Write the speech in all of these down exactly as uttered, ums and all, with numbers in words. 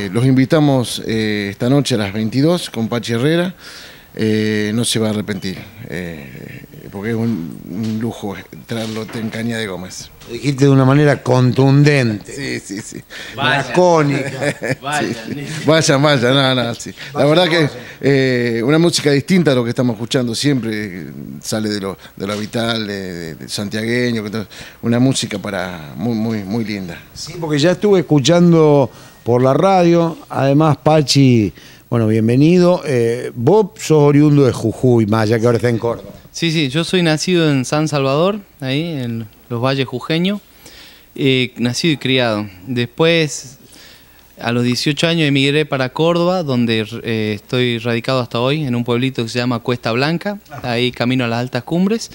Eh, los invitamos eh, esta noche a las veintidós con Pachi Herrera. Eh, no se va a arrepentir, eh, porque es un, un lujo traerlo en Cañada de Gómez. Lo dijiste de una manera contundente. Sí, sí, sí. Lacónica. Vayan, sí. vayan, vayan, no, no, sí. La verdad que eh, una música distinta a lo que estamos escuchando siempre, sale de lo, de lo habitual, de, de, de santiagueño, una música para muy, muy, muy linda. Sí, porque ya estuve escuchando por la radio, además Pachi, bueno, bienvenido. Eh, vos sos oriundo de Jujuy, más allá que ahora está en Córdoba. Sí, sí, yo soy nacido en San Salvador, ahí en los valles jujeños, eh, nacido y criado. Después, a los dieciocho años, emigré para Córdoba, donde eh, estoy radicado hasta hoy, en un pueblito que se llama Cuesta Blanca, ahí camino a las altas cumbres.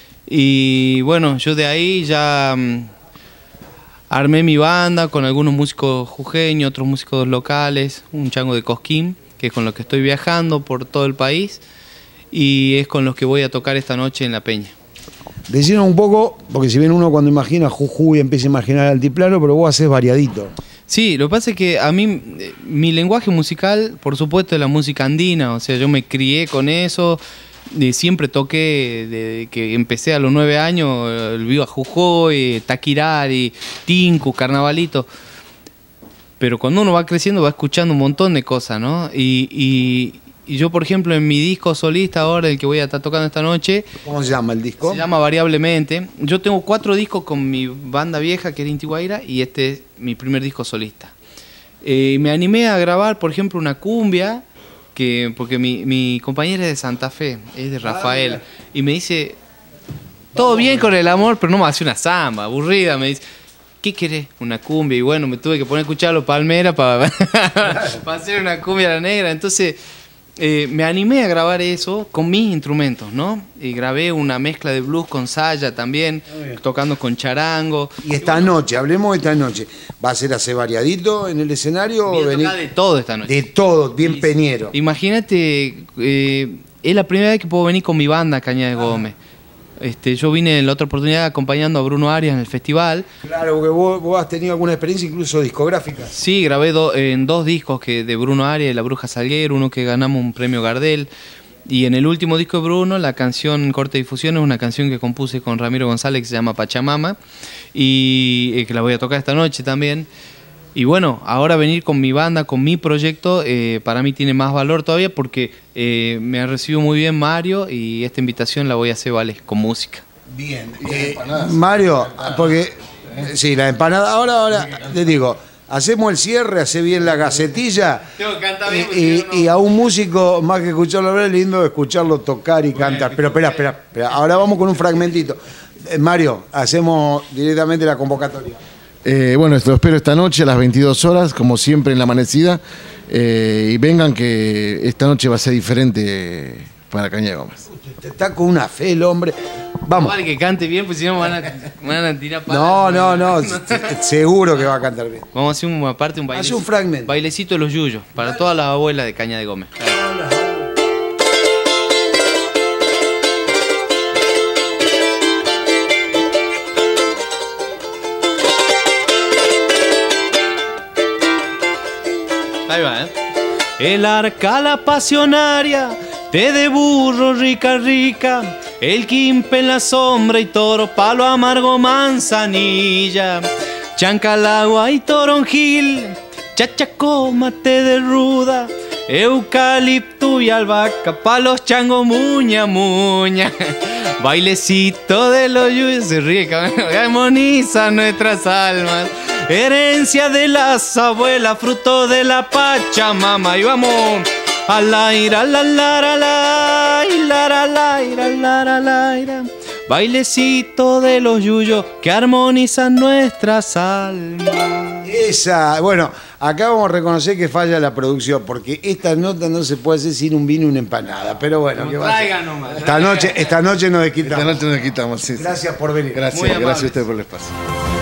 Y bueno, yo de ahí ya um, armé mi banda con algunos músicos jujeños, otros músicos locales, un chango de Cosquín, que es con los que estoy viajando por todo el país, y es con los que voy a tocar esta noche en La Peña. Decinos un poco, porque si bien uno cuando imagina Jujuy empieza a imaginar altiplano, pero vos haces variadito. Sí, lo que pasa es que a mí, mi lenguaje musical, por supuesto, es la música andina, o sea, yo me crié con eso, y siempre toqué, desde que empecé a los nueve años, el Viva Jujuy, Taquirari, Tinku, Carnavalito. Pero cuando uno va creciendo va escuchando un montón de cosas, ¿no? Y, y, y yo, por ejemplo, en mi disco solista ahora, el que voy a estar tocando esta noche... ¿Cómo se llama el disco? Se llama Variablemente. Yo tengo cuatro discos con mi banda vieja, que era Inti Guaira, y este es mi primer disco solista. Eh, me animé a grabar, por ejemplo, una cumbia, que, porque mi, mi compañera es de Santa Fe, es de Rafael, ah, y me dice, todo bien con el amor, pero no me hace una samba, aburrida, me dice... ¿Qué querés? Una cumbia. Y bueno, me tuve que poner a escuchar a los Palmera para, para hacer una cumbia a la negra. Entonces eh, me animé a grabar eso con mis instrumentos, ¿no? Y grabé una mezcla de blues con saya también, tocando con charango. Y esta noche, hablemos de esta noche, ¿va a ser así variadito en el escenario? Voy a tocar de todo esta noche. De todo, bien sí, peñero. Imagínate, eh, es la primera vez que puedo venir con mi banda Cañada de Gómez. Este, yo vine en la otra oportunidad acompañando a Bruno Arias en el festival. Claro, porque vos, vos has tenido alguna experiencia incluso discográfica. Sí, grabé do, en dos discos que, de Bruno Arias y La Bruja Salguero, uno que ganamos un premio Gardel. Y en el último disco de Bruno, la canción Corte Difusión es una canción que compuse con Ramiro González que se llama Pachamama, y eh, que la voy a tocar esta noche también. Y bueno, ahora venir con mi banda, con mi proyecto, eh, para mí tiene más valor todavía porque eh, me ha recibido muy bien Mario y esta invitación la voy a hacer, vale, con música. Bien. Eh, Mario, porque... Sí, la empanada. Ahora, ahora, te digo, hacemos el cierre, hace bien la gacetilla. Tengo que cantar bien. Y, y, no... y a un músico, más que escucharlo hablar, es lindo escucharlo tocar y bueno, cantar. Pero espera, espera, espera. Ahora vamos con un fragmentito. Eh, Mario, hacemos directamente la convocatoria. Eh, bueno, lo espero esta noche a las veintidós horas, como siempre en La Amanecida, eh, y vengan que esta noche va a ser diferente para Cañada de Gómez. Está con una fe el hombre. Vamos. Vale que cante bien, pues si no me van a, me van a tirar para. No, no, no, seguro que va a cantar bien. Vamos a hacer una parte, un bailecito. Hace un fragmento. Bailecito de los yuyos, para todas las abuelas de Cañada de Gómez. Ahí va, ¿eh? El arca la pasionaria, té de burro rica rica, el quimpe en la sombra y toro, palo amargo manzanilla, chancalagua y toronjil, chachacoma, té de ruda, eucalipto y albahaca, palos chango muña muña, bailecito de los yuyos, se ríe, armoniza nuestras almas. Herencia de las abuelas, fruto de la Pachamama. Y vamos a la ira, la la la la la la la la la. Bailecito de los yuyos que armonizan nuestras almas. Esa, bueno, acá vamos a reconocer que falla la producción, porque esta nota no se puede hacer sin un vino y una empanada. Pero bueno, no, ¿qué traigan nomás. Esta noche, esta noche nos quitamos. Esta noche nos quitamos, sí. Gracias por venir. Gracias, gracias a usted por el espacio.